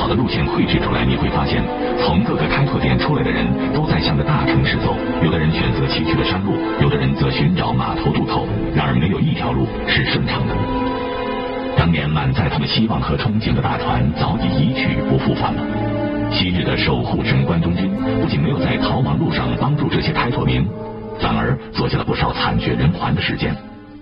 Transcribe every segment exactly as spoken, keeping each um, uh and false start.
条的路线绘制出来，你会发现，从各个开拓点出来的人都在向着大城市走，有的人选择崎岖的山路，有的人则寻找码头渡头。然而，没有一条路是顺畅的。当年满载他们希望和憧憬的大船早已一去不复返了。昔日的守护神关东军不仅没有在逃亡路上帮助这些开拓民，反而做下了不少惨绝人寰的事件。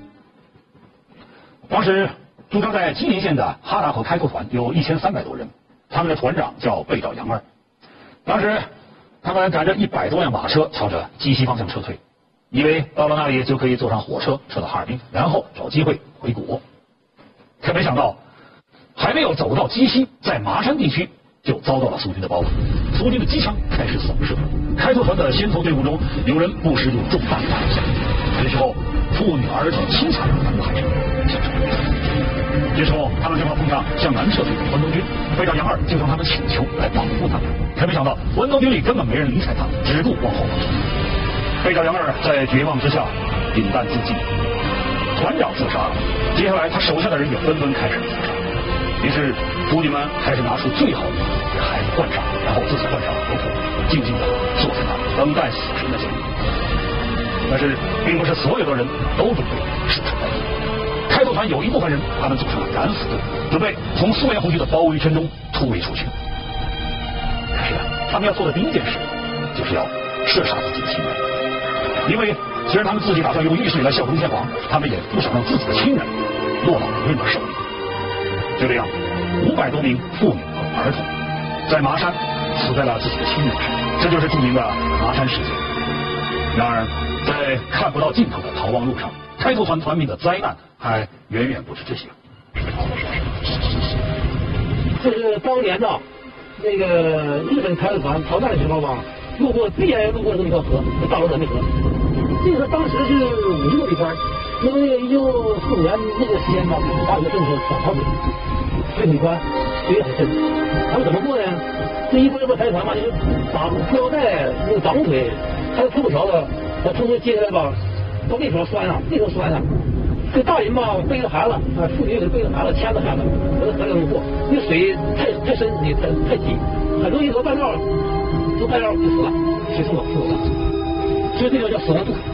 当时驻扎在吉林县的哈达口开拓团有一千三百多人，他们的团长叫贝岛杨二。当时他们赶着一百多辆马车朝着鸡西方向撤退，以为到了那里就可以坐上火车撤到哈尔滨，然后找机会回国。可没想到，还没有走到鸡西，在麻山地区就遭到了苏军的包围，苏军的机枪开始扫射，开拓团的先头队伍中有人不时有中弹打下。这时候，妇女儿童凄惨的哭喊声响彻。这时候，他们正好碰上向南撤退的关东军，贝岛杨二就向他们请求来保护他们。可没想到，关东军里根本没人理睬他，只顾往后跑。贝岛杨二在绝望之下饮弹自尽，团长自杀了。接下来，他手下的人也纷纷开始自杀。于是，妇女们开始拿出最好的给孩子灌上，然后自己灌上火土，静静地坐在那里等待死神的降临。但是，并不是所有的人都准备束手待毙。开拓团有一部分人，他们组成了敢死队，准备从苏联红军的包围圈中突围出去。可是，他们要做的第一件事，就是要射杀自己的亲人。因为虽然他们自己打算用玉石来效忠天皇，他们也不想让自己的亲人落到敌人的手里。就这样，五百多名妇女和儿童在麻山死在了自己的亲人身上，这就是著名的麻山事件。然而，在看不到尽头的逃亡路上，开拓团团民的灾难还远远不止这些。 这是当年呢，那个日本开拓团逃难的时候吧，路过必然路过这么一条河，叫大罗德内河。这个当时是五十多里宽，因为那个一九四五年那个时间吧，大学政策反逃水，水很宽，水也很深。他们怎么过呢？这一波一波开团嘛，就是绑裤腰带，那个绑腿，还有裤条子，把从这接下来吧，到那条拴上，那条拴上。这大人吧背着孩子，啊，妇女也背着孩子，牵着孩子，在河里过。那水太太深，也太太急，很容易走半道，走半道就死了，水冲走死了。所以这条叫死亡渡。